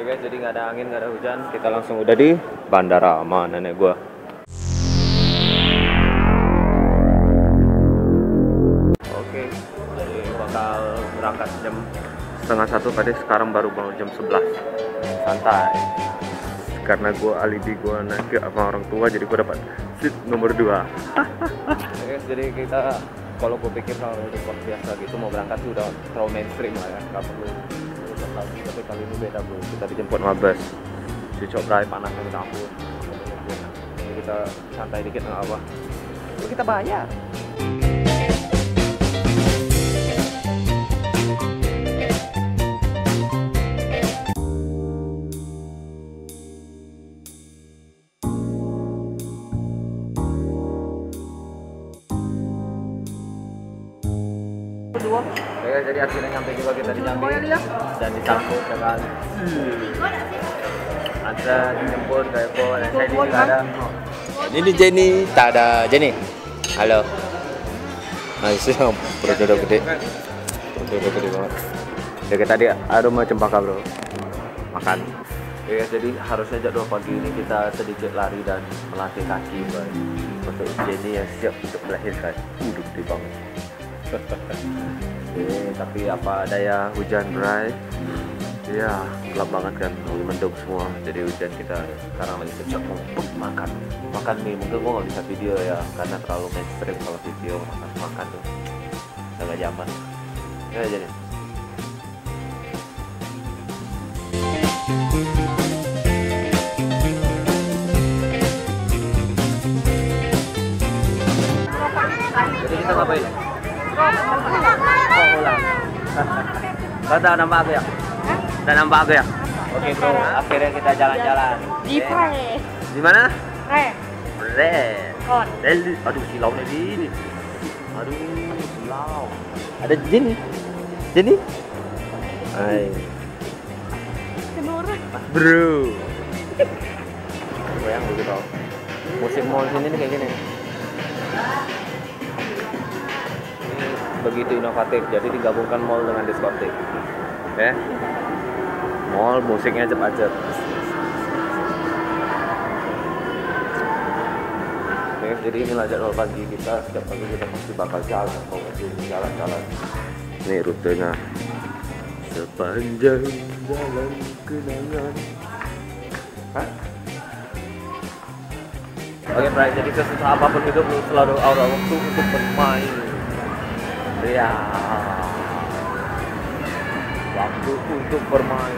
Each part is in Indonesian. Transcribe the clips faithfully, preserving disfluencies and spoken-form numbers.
guys, jadi nggak ada angin, nggak ada hujan, kita langsung udah di bandara sama nenek gua. Oke, jadi bakal berangkat jam setengah satu tadi, sekarang baru mau jam sebelas. Santai. Karena gua alibi gua naik sama orang tua, jadi gua dapat seat nomor dua. Oke guys, jadi kita kalau gue pikir kalau udah biasa gitu mau berangkat tuh udah terlalu mainstream lah ya, nggak perlu lagi. Tapi kali ini beda bro, kita dijemput mabes cucok guys, panasnya minta ampun. Jadi kita santai dikit nggak apa, jadi kita bayar. Oke, jadi akhirnya nyampe juga kita di Jambi dan disambut dengan ada dijemput kayak Eko dan saya juga ada. Ini Jenny, tak ada Jenny. Halo. Masih perut udah gede. Perut udah gede banget. Ya kita di aroma cempaka bro, makan. Oke, jadi harusnya jadwal pagi ini kita sedikit lari dan melatih kaki bro. Untuk Jenny yang siap untuk melahirkan. Udah gede banget. Oke, tapi apa daya, hujan dry. Ya, gelap banget kan, mendung semua. Jadi hujan, kita sekarang lagi kecap mau makan. Makan mie, mungkin gua nggak bisa video ya, karena terlalu mainstream kalau video makan makan tuh. Udah nggak zaman. Ya jadi. Jadi kita ngapain? Oh, ulang. Kau tak nampak aku ya? Tak nampak aku ya? Oke bro, akhirnya kita jalan-jalan. Di Pre. Di mana? Pre. Pre. Kon. Deli. Aduh, silau nih ini. Aduh, silau. Ada Jenny. Jenny? Hai. Kenora. Bro. Goyang begitu. Musik mall sini nih kayak gini. Begitu inovatif, jadi digabungkan mall dengan diskotik. Ya, mall musiknya cepat-cepat. Oke, jadi inilah jadwal pagi kita. Setiap pagi kita pasti bakal jalan, mau jalan-jalan. Ini rutenya sepanjang jalan kenangan. Hah? Oke, Bray, jadi sesusah apapun hidup lu selalu ada waktu untuk bermain. Ya, waktu untuk bermain.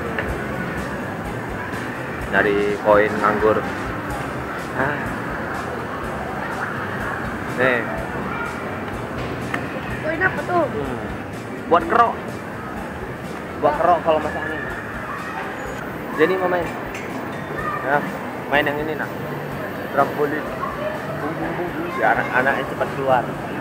Dari koin nganggur. Hah. Nih. Koin apa tuh? Hmm. Buat kerok. Buat kerok kalau masak angin. Jadi mau main. Ya, main yang ini nak. Trampolin. Bung bung bung. Ya, anak-anaknya cepat keluar.